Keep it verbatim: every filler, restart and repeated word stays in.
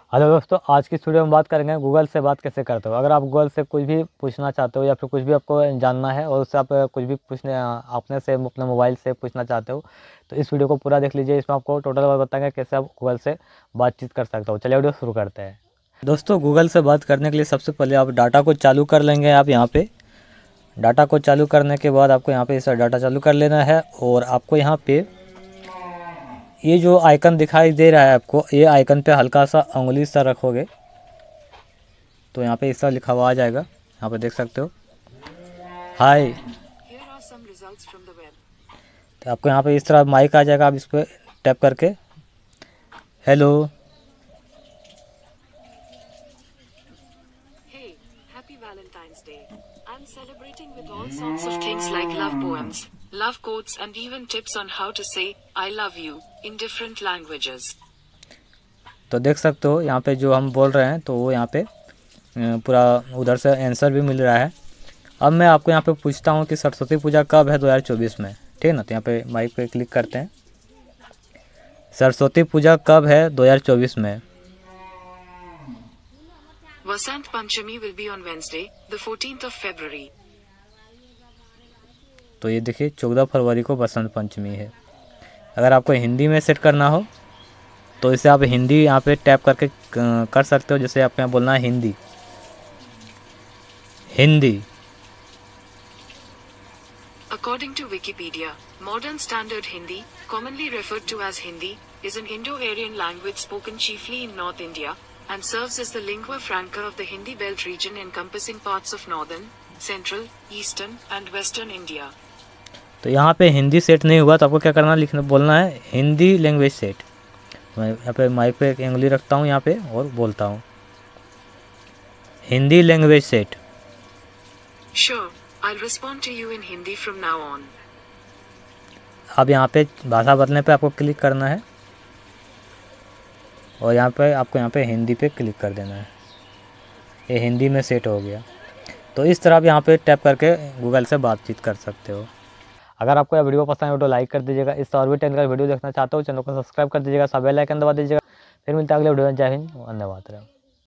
Hello दोस्तों, आज की इस वीडियो में बात करेंगे गूगल से बात कैसे करते हो। अगर आप गूगल से कुछ भी पूछना चाहते हो या फिर कुछ भी आपको जानना है और उससे आप कुछ भी पूछने अपने से अपने मोबाइल से पूछना चाहते हो तो इस वीडियो को पूरा देख लीजिए। इसमें आपको टोटल बात बताएंगे कैसे आप गूगल से बातचीत कर सकते हो। चलिए वीडियो शुरू करते हैं। दोस्तों, गूगल से बात करने के लिए सबसे पहले आप डाटा को चालू कर लेंगे। आप यहाँ पे डाटा को चालू करने के बाद आपको यहाँ पे इस डाटा चालू कर लेना है और आपको यहाँ पे ये जो आइकन दिखाई दे रहा है आपको, ये आइकन पे हल्का सा उंगली सा रखोगे तो यहाँ पे इस तरह लिखा हुआ आ जाएगा। यहाँ पे देख सकते हो हाय। तो आपको यहाँ पे इस तरह माइक आ जाएगा। आप इस पर टैप करके hello. Hey, happy Valentine's Day. I'm celebrating with all sorts of things like love poems, love quotes and even tips on how to say I love you in different languages. तो देख सकते हो यहाँ पे जो हम बोल रहे हैं तो वो यहाँ पे पूरा उधर से आंसर भी मिल रहा है। अब मैं आपको यहाँ पे पूछता हूँ कि सरस्वती पूजा कब है दो हज़ार चौबीस में, ठीक है ना। तो यहाँ पे माइक पे क्लिक करते हैं। सरस्वती पूजा कब है दो हज़ार चौबीस में। Vasant Panchami will be on Wednesday, the fourteenth of February. तो ये देखिए चौदह फरवरी को बसंत पंचमी है। अगर आपको हिंदी में सेट करना हो तो इसे आप हिंदी यहाँ पे टैप करके कर सकते हो। जैसे आपको यहाँ बोलना है Hindi Hindi. According to Wikipedia, modern standard Hindi, commonly referred to as Hindi, is an Indo-Aryan language spoken chiefly in North India and serves as the lingua franca of the Hindi belt region encompassing parts of northern, central, eastern and western India. तो यहाँ पे Hindi set नहीं हुआ तो आपको क्या करना, लिखना बोलना है हिंदी लैंग्वेज सेट। मैं यहाँ पे माइक पे एक उंगली रखता हूँ यहाँ पे और बोलता हूँ Hindi language set. Sure, I'll respond to you in Hindi from now on. अब यहाँ पे भाषा बदलने पे आपको क्लिक करना है और यहाँ पे आपको यहाँ पे हिंदी पे क्लिक कर देना है। ये हिंदी में सेट हो गया। तो इस तरह आप यहाँ पे टैप करके गूगल से बातचीत कर सकते हो। अगर आपको यह वीडियो पसंद है तो लाइक कर दीजिएगा। इस और भी टेक्निकल वीडियो देखना चाहते हो चैनल को सब्सक्राइब कर दीजिएगा, सब बेल आइकन दबा दीजिएगा। फिर मिलता है अगले वीडियो में। जय हिंद, वंदे मातरम।